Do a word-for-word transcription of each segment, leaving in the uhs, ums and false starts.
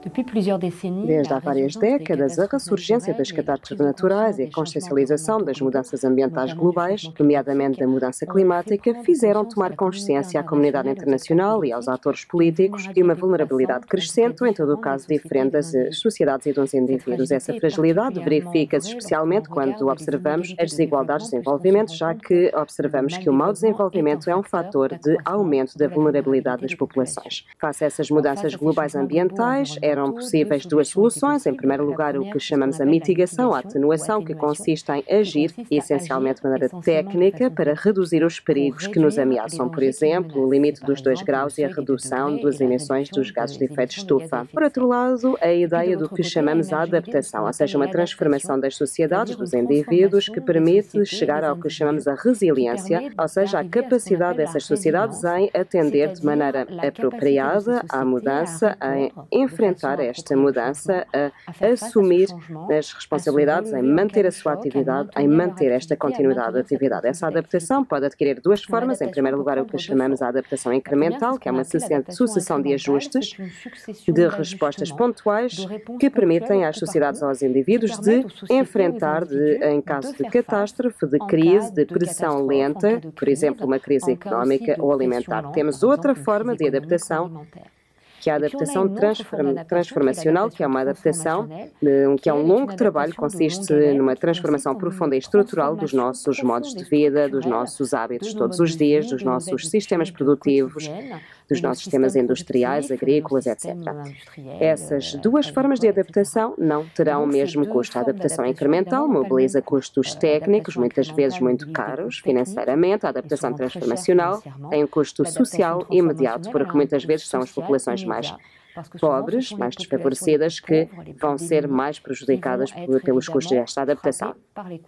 Desde há várias décadas, a ressurgência das catástrofes naturais e a consciencialização das mudanças ambientais globais, nomeadamente da mudança climática, fizeram tomar consciência à comunidade internacional e aos atores políticos de uma vulnerabilidade crescente ou, em todo o caso, diferente das sociedades e dos indivíduos. Essa fragilidade verifica-se especialmente quando observamos as desigualdades de desenvolvimento, já que observamos que o mau desenvolvimento é um fator de aumento da vulnerabilidade das populações. Face a essas mudanças globais ambientais, eram possíveis duas soluções. Em primeiro lugar, o que chamamos a mitigação, a atenuação, que consiste em agir, essencialmente de maneira técnica, para reduzir os perigos que nos ameaçam, por exemplo, o limite dos dois graus e a redução das emissões dos gases de efeito de estufa. Por outro lado, a ideia do que chamamos a adaptação, ou seja, uma transformação das sociedades, dos indivíduos, que permite chegar ao que chamamos a resiliência, ou seja, a capacidade dessas sociedades em atender de maneira apropriada à mudança, em enfrentar esta mudança, a assumir as responsabilidades, em manter a sua atividade, em manter esta continuidade de atividade. Essa adaptação pode adquirir duas formas. Em primeiro lugar, o que chamamos a adaptação incremental, que é uma sucessão de ajustes, de respostas pontuais, que permitem às sociedades ou aos indivíduos de enfrentar, de, em caso de catástrofe, de crise, de pressão lenta, por exemplo, uma crise económica ou alimentar. Temos outra forma de adaptação, que é a adaptação transformacional, que é uma adaptação, que é um longo trabalho, consiste numa transformação profunda e estrutural dos nossos modos de vida, dos nossos hábitos todos os dias, dos nossos sistemas produtivos, dos nossos sistemas industriais, agrícolas, etcétera. Essas duas formas de adaptação não terão o mesmo custo. A adaptação incremental mobiliza custos técnicos, muitas vezes muito caros financeiramente. A adaptação transformacional tem um custo social imediato, porque muitas vezes são as populações mais pobres, mais desfavorecidas, que vão ser mais prejudicadas pelos custos desta adaptação.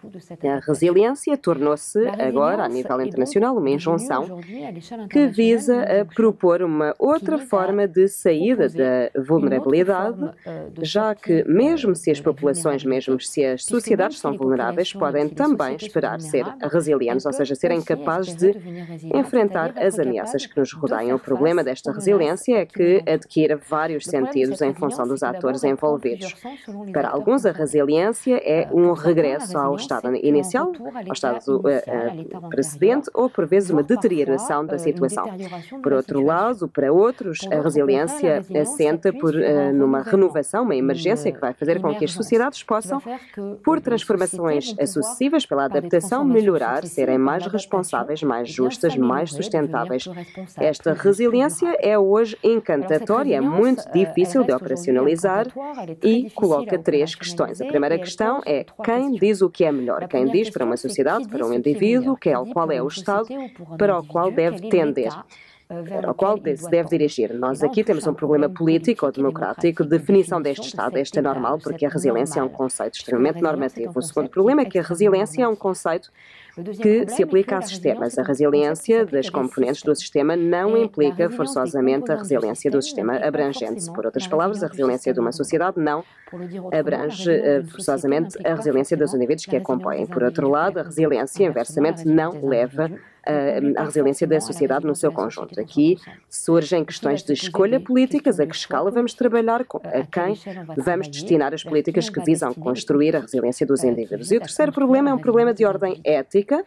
A resiliência tornou-se agora, a nível internacional, uma injunção que visa a propor uma outra forma de saída da vulnerabilidade, já que mesmo se as populações, mesmo se as sociedades são vulneráveis, podem também esperar ser resilientes, ou seja, serem capazes de enfrentar as ameaças que nos rodeiam. O problema desta resiliência é que adquire vários sentidos em função dos atores envolvidos. Para alguns, a resiliência é um regresso ao estado inicial, ao estado uh, uh, precedente, ou por vezes uma deterioração da situação. Por outro lado, para outros, a resiliência assenta por, uh, numa renovação, uma emergência que vai fazer com que as sociedades possam, por transformações sucessivas pela adaptação, melhorar, serem mais responsáveis, mais justas, mais sustentáveis. Esta resiliência é hoje encantatória, é muito muito difícil de operacionalizar e coloca três questões. A primeira questão é quem diz o que é melhor, quem diz para uma sociedade, para um indivíduo, que é, qual é o Estado para o qual deve tender, para o qual se deve dirigir. Nós aqui temos um problema político ou democrático de definição deste Estado. Este é normal porque a resiliência é um conceito extremamente normativo. O segundo problema é que a resiliência é um conceito que se aplica a sistemas. A resiliência das componentes do sistema não implica forçosamente a resiliência do sistema abrangente. Por outras palavras, a resiliência de uma sociedade não abrange forçosamente a resiliência dos indivíduos que a compõem. Por outro lado, a resiliência, inversamente, não leva a resiliência da sociedade no seu conjunto. Aqui surgem questões de escolha políticas, a que escala vamos trabalhar, a quem vamos destinar as políticas que visam construir a resiliência dos indivíduos. E o terceiro problema é um problema de ordem ética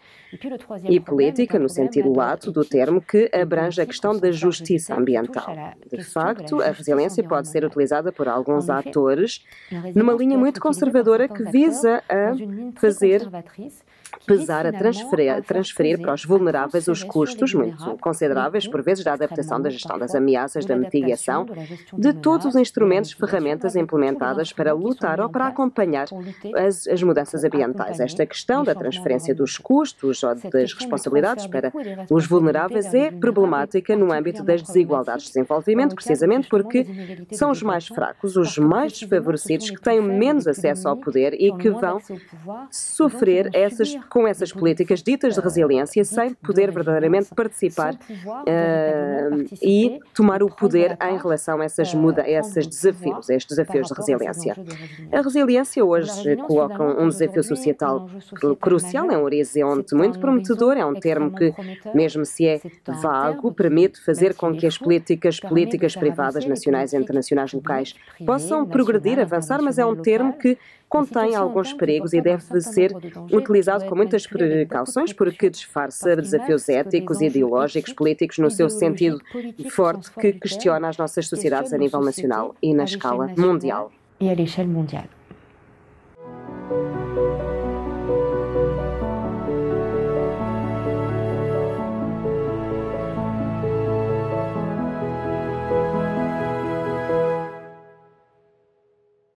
e política, no sentido lato do termo, que abrange a questão da justiça ambiental. De facto, a resiliência pode ser utilizada por alguns atores numa linha muito conservadora que visa a fazer pesar, a transferir, a transferir para os vulneráveis os custos muito consideráveis, por vezes, da adaptação, da gestão das ameaças, da mitigação, de todos os instrumentos, ferramentas implementadas para lutar ou para acompanhar as, as mudanças ambientais. Esta questão da transferência dos custos ou das responsabilidades para os vulneráveis é problemática no âmbito das desigualdades de desenvolvimento, precisamente porque são os mais fracos, os mais desfavorecidos, que têm menos acesso ao poder e que vão sofrer essas com essas políticas ditas de resiliência sem poder verdadeiramente participar uh, e tomar o poder em relação a, essas muda, a esses desafios, a estes desafios de resiliência. A resiliência hoje coloca um desafio societal crucial, é um horizonte muito prometedor, é um termo que, mesmo se é vago, permite fazer com que as políticas, políticas privadas, nacionais e internacionais locais possam progredir, avançar, mas é um termo que contém alguns perigos e deve ser utilizado com muitas precauções porque disfarça desafios éticos, ideológicos, políticos no seu sentido forte que questiona as nossas sociedades a nível nacional e na escala mundial. E à l'échelle mondiale.